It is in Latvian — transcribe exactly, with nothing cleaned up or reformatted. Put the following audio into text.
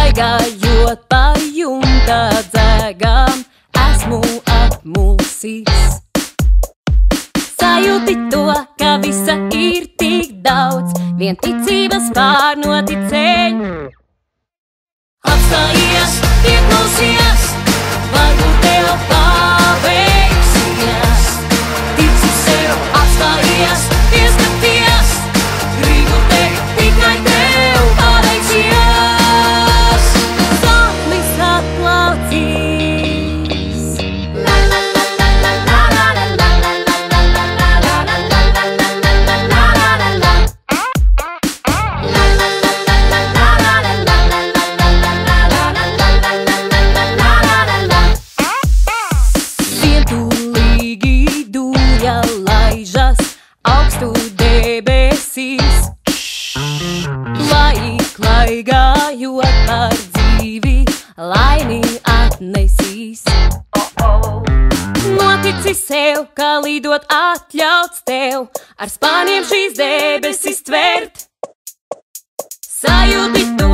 Staigājot pa jumta dzēgām, esmu apmulsis. Sajūti to, ka visa ir tik daudz, vien ticības pārnoticēji. Apstājies, ieklausies, varbūt tev paveiksies. Tici sev, apstājies, ieskaties, gribu teikt tikai tev paveiksies. Sapnis atklācīs. La la la la la la la la la la la la la la la la la la. Augstu debesīs, lai klaigājot par dzīvi, laimi atnesīs. Notici sev, ka lidot atļauts tev, ar spāniem šīs debesis tvert. Sajūti to,